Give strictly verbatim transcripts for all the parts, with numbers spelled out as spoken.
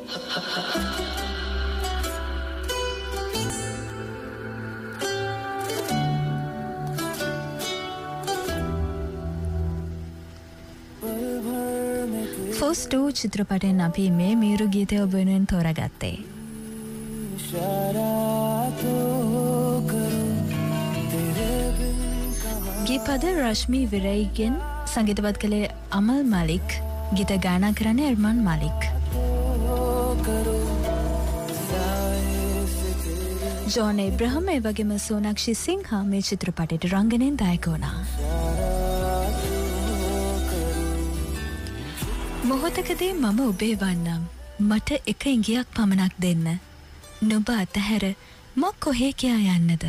Force to චිත්‍රපටයෙන් අපි මේ මේරු ගීතය ඔබ වෙනුවෙන් තෝරාගත්තේ. ගීපද රශ්මි විරයිගෙන් සංගීතපත් කළේ අමල් මලික්, ගීත ගායනා කරන්නේ අර්මන් මලික්. ජෝන් ඒබ්‍රහම් ඒ වගේම සෝනාක්ෂි සිංහා මේ චිත්‍රපටයට රංගනයෙන් දායක වුණා. මොහොතකදී මම ඔබේ වන්නම්, මට එක ඉඟියක් පමණක් දෙන්න, නුඹ අතහැර මක් කොහේ කියා යන්නද?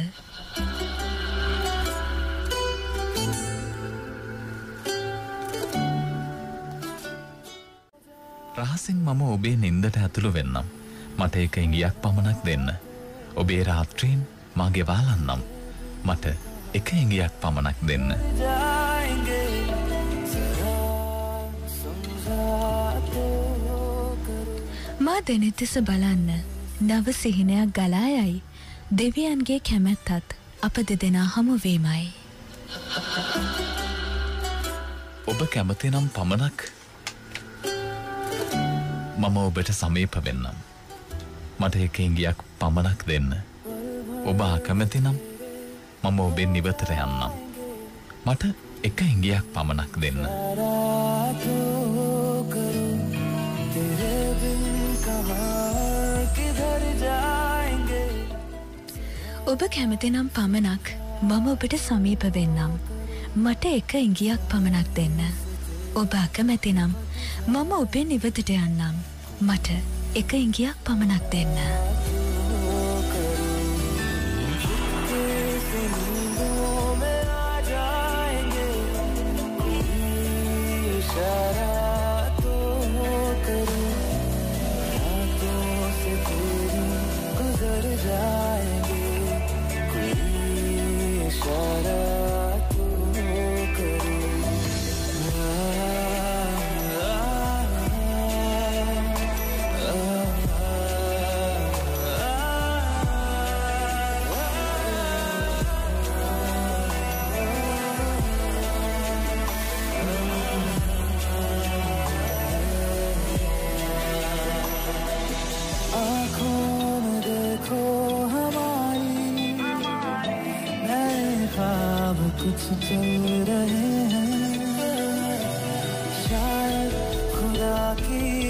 රහසින් මම ඔබේ නින්දට ඇතුළු වෙන්නම්, මට එක ඉඟියක් පමණක් දෙන්න, ඔබේ රාත්‍රීන් මගේ වාලන්නම්, මට එක ඉඟියක් පමණක් දෙන්න. මා දෙනෙතිස බලන්න නව සිහිනයක් ගලා යයි, දෙවියන්ගේ කැමැත්තත් අප දෙදෙනා හමුවීමයි. ඔබ කැමති නම් පමණක් මම ඔබට සමීප වෙන්නම්, මට එක ඉඟියක් පමණක් දෙන්න. ඔබ අකමැති නම් මම ඔබේ නිවතට යන්නම්, මට එක ඉඟියක් පමණක් දෙන්න. ඔබ කැමති නම් පමණක් මම ඔබට සමීප වෙන්නම්, මට එක ඉඟියක් පමණක් දෙන්න. ඔබ අකමැති නම් මම ඔබේ නිවතට යන්නම්, මට එක ඉඟියක් පමණක් දෙන්න. कुछ चल रहे हैं, शायद खुदा की